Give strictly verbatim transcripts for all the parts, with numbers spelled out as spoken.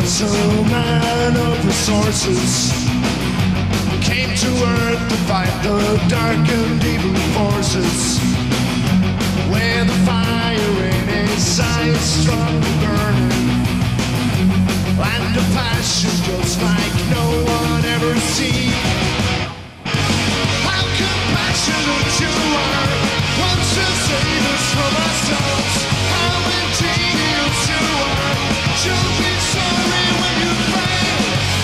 was a man of resources, came to Earth to fight the dark and evil forces. Where the fire in his eyes strongly burning, and a passion just like no one ever seen. How compassionate you are, want to save us from ourselves. How ingenious you are, you'll be sorry when you fail.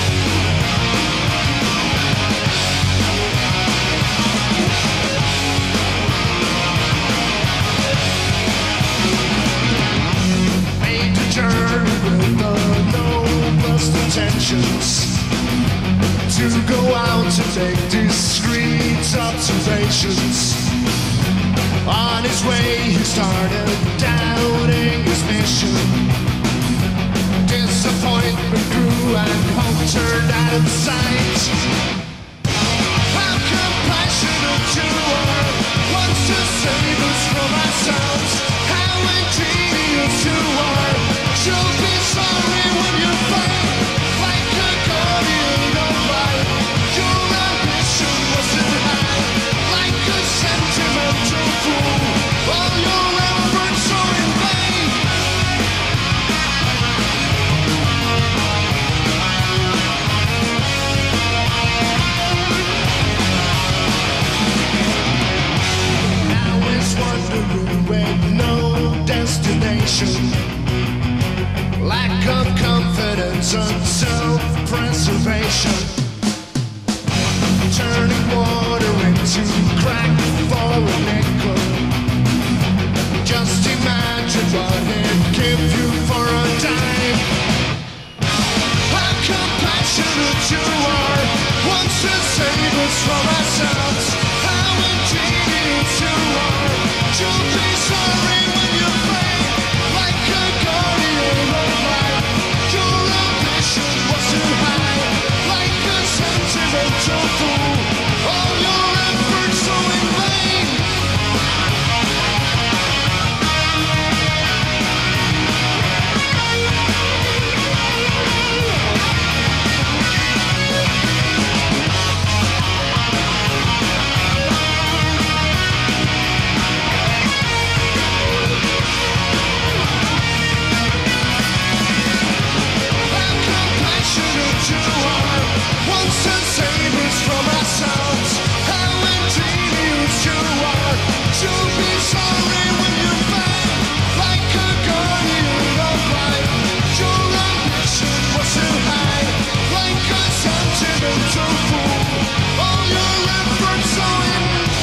Made the journey with the noblest intentions, to go out to take discreet observations. On his way he started doubting his mission. Disappointment grew and hope turned out of sight. How compassionate you are, wants to save us from ourselves. How ingenious you are, you'll be sorry when you fail. Like a guardian of life, your ambition wasn't high. Like a sentimental fool, all your efforts are in vain. Now he's wandering with no destination, lack of confidence and self-preservation, turning water into crack for a nickel. Just imagine what he'd give you for a dime. How compassionate you are, wants to save us from ourselves. How ingenious you are, you'll be sorry when you fail. Like a guardian of life, your ambition was too high. Like a sentimental fool, all your efforts so in vain. How compassionate you are, wants to save us from ourselves. How ingenious you are, you'll be sorry when you fail. Like a guardian of life, your ambition was too high. Like a sentimental fool, all your efforts so in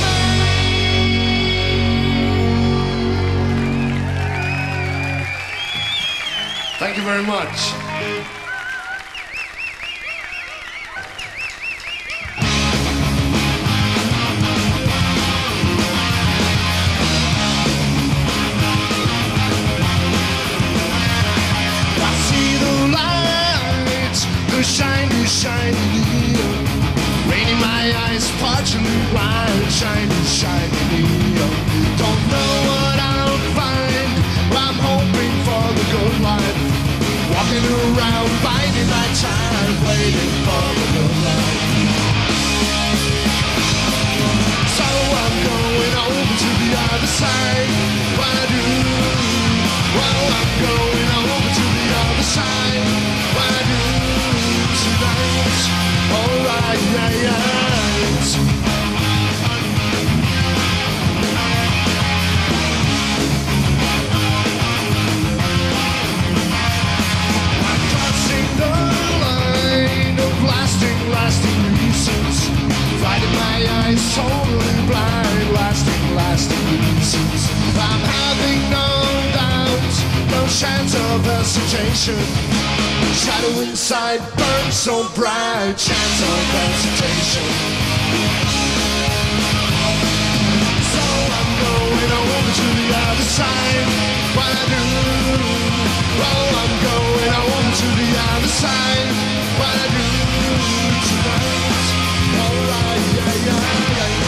vain. Thank you very much. I see the lights, the shiny, shiny neon, raining my eyes, partially blind, shiny, shiny neon. Don't know what I'll find, I'm hoping for the good life. Walking around, biding my time, waiting for the good life. So I'm going over to the other side. What I do? Well, I'm going over to the other side. What I do tonight? Alright, yeah, yeah. I'm crossing the line of lasting, lasting reasons. Fighting my eyes, totally blind, lasting, lasting reasons. I'm having no doubt, no chance of hesitation. Shadow inside burns so bright, chance of hesitation. So I'm going over to the other side. What I do? Oh, I'm going over to the other side. What I do tonight? Alright, yeah, yeah, yeah.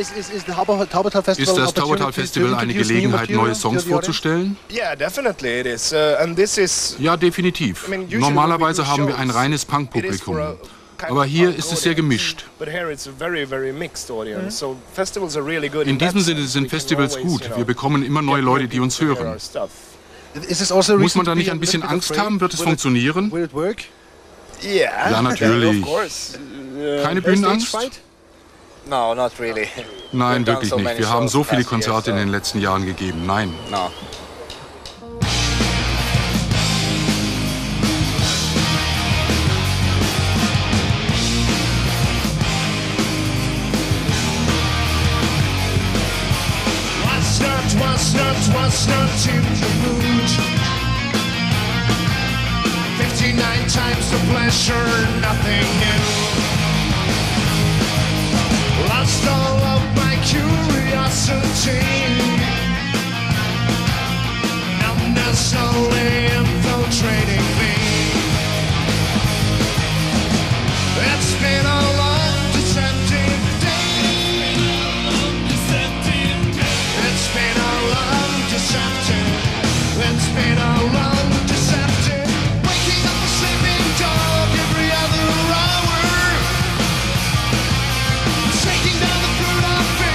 Ist, ist, ist, Taubertal Festival Ist das Taubertal Festival eine Gelegenheit, neue Songs vorzustellen? Yeah, definitely it is. Uh, and this is, Ja, definitiv. Normalerweise haben wir ein reines Punk-Publikum. Aber hier ist es sehr gemischt. In diesem Sinne sind Festivals gut. Wir bekommen immer neue Leute, die uns hören. Muss man da nicht ein bisschen Angst haben? Wird es funktionieren? Ja, natürlich. Keine Bühnenangst? Nein, wirklich nicht. Wir haben so viele Konzerte in den letzten Jahren gegeben. Nein. Was not, was not in the mood. Fifty-nine times the pleasure, nothing new. Lost all of my curiosity. Numbness only infiltrating me. It's been a long, deceptive It's been a long, deceptive, waking up a sleeping dog every other hour, shaking down the fruit of fear.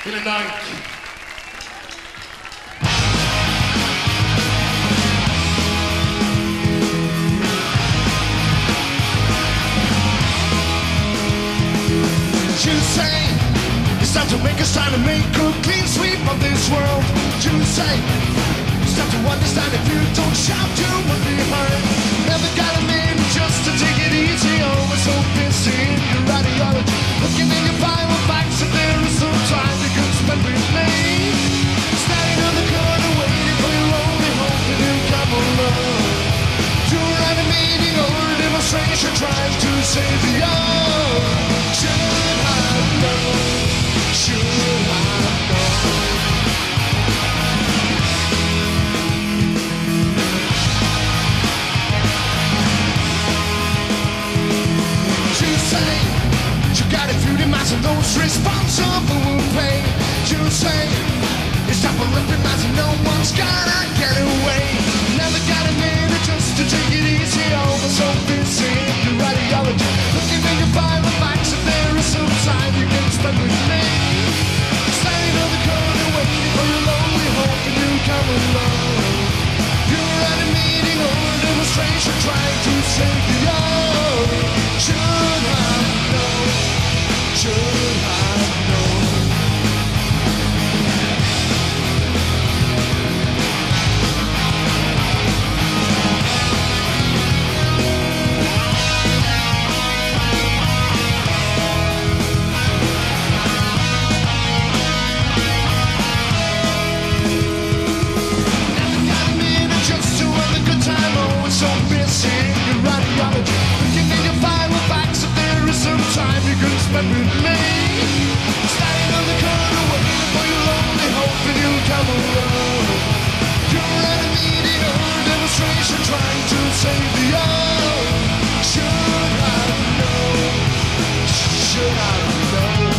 Vielen Dank. You say it's time to make us time to make a clean sweep of this world. You say it's time to understand if you don't shout, you will be heard. Never got a man just to take it easy. Always so busy in your ideology, looking in your Bible facts. If there is some time you can spend with me, standing on the corner waiting for your only hope and you come along. You're at a meeting or a demonstration trying to save the young. Should have known, should have known. You say you gotta view the mass and those responsible will pay. You say it's time for recognizing no one's gonna get away. Never got a minute just to take it easy. Over so busy in your ideology, looking in your Bible facts. If there is some time you can spend with me, standing on the corner waiting for your lonely hope and you come along. You're at a meeting or a demonstration trying to save the young. Should have known, should have known. Never got a minute just to have a good time. Always so busy in your ideology, looking in your Bible facts. If there is some time you can spend with me, standing on the corner waiting for your lonely hope and you come along. You're at a meeting or a demonstration trying to save the young. Should have known, should have known.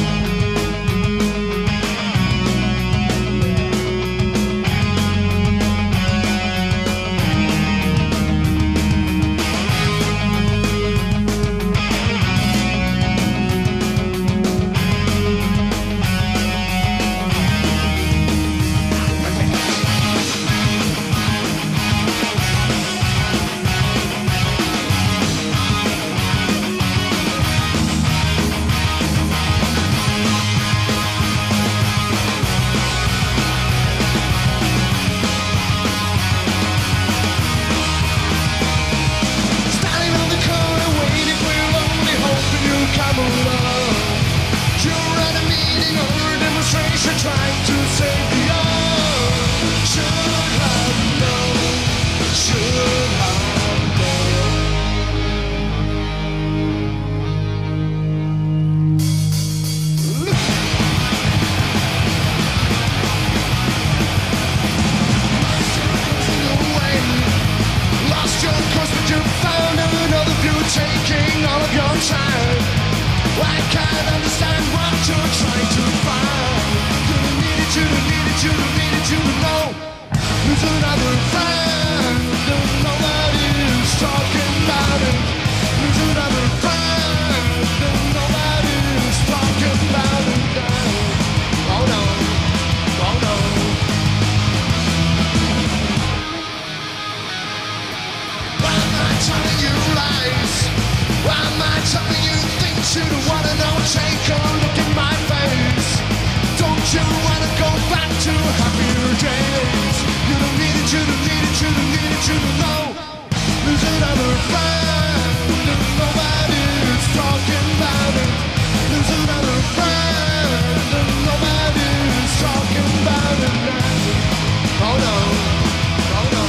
Standing on the corner waiting for your lonely hope and you come along. You're at a meeting or a demonstration trying to save the young. Should have known, should have known. Away. Lost your course, but you found another view, taking all of your time. I can't understand what you're trying to find. You don't need it, you don't need it, you don't need it, you don't know. Lose another friend, and nobody's talking about it. Lose another friend, and nobody's talking about it now. Oh no, oh no. Why am I telling you lies? Why am I telling you things you don't wanna know? Take a look in my face. Don't you wanna go back to happier days? You don't need it, you don't need it, you don't need it, you don't know. Lose another friend and nobody's talking about it. Lose another friend and nobody's talking about it now. Oh no, oh no.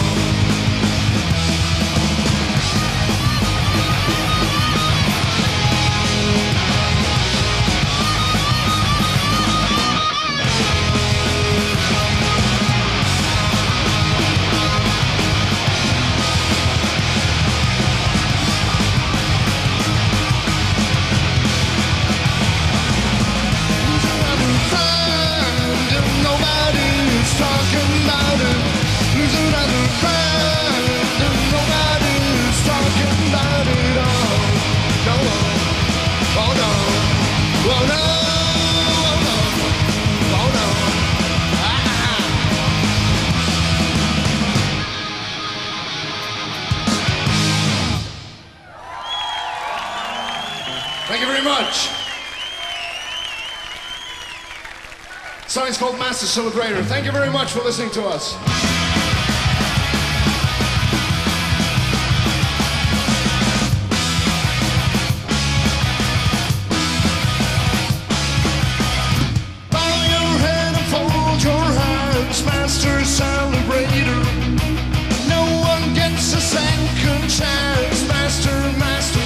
Song's called Master Celebrator. Thank you very much for listening to us. Bow your head and fold your hands, Master Celebrator. No one gets a second chance, Master, Master.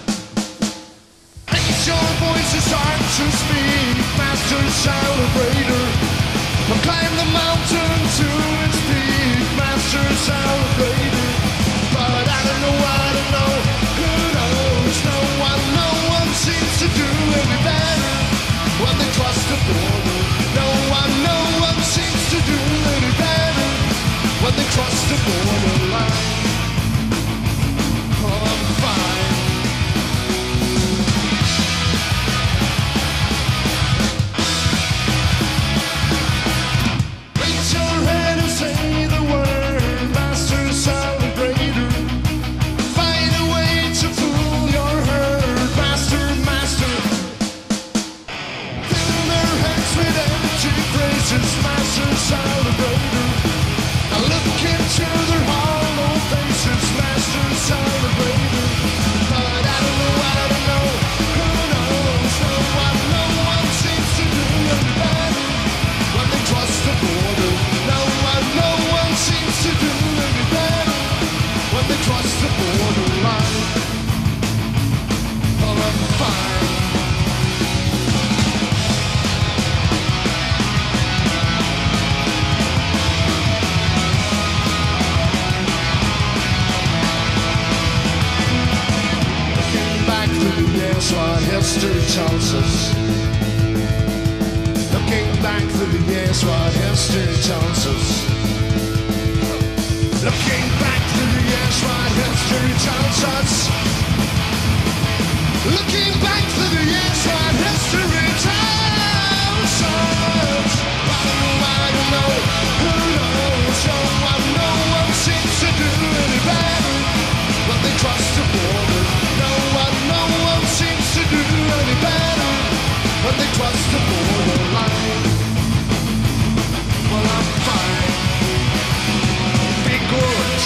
Raise your voices, start to speak, Master Celebrator. I'll climb the mountain to its peak, Master Celebrator. But I don't know, I don't know, who knows? No one, no one seems to do any better when they cross the border. No one, no one seems to do any better when they cross the borderline. Oh, I'm fine. Raise your head and say the word, Master Celebrator. Find a way to fool your herd, Master, Master. Fill their heads with empty phrases, Master Celebrator. I look into their hollow faces, Master Celebrator. But I don't know, I don't know, who knows? No one, no one seems to do any better when they cross the border. No one, no one seems to do any better when they cross the borderline. Oh, I'm fine. Looking back through the years, what history tells us. Looking back through the years, what history tells us. Looking back through the years, what history tells us. Looking back through the years, what history tells us. I don't know, I don't know, who knows? No one, no one seems to do any better when they cross the border. No one, no one seems to do any better when they cross the borderline. Well, I'm fine. Be good.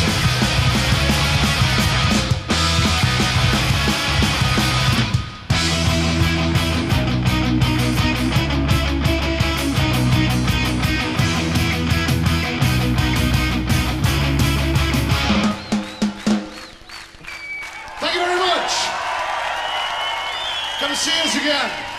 Thank you very much. Come see us again.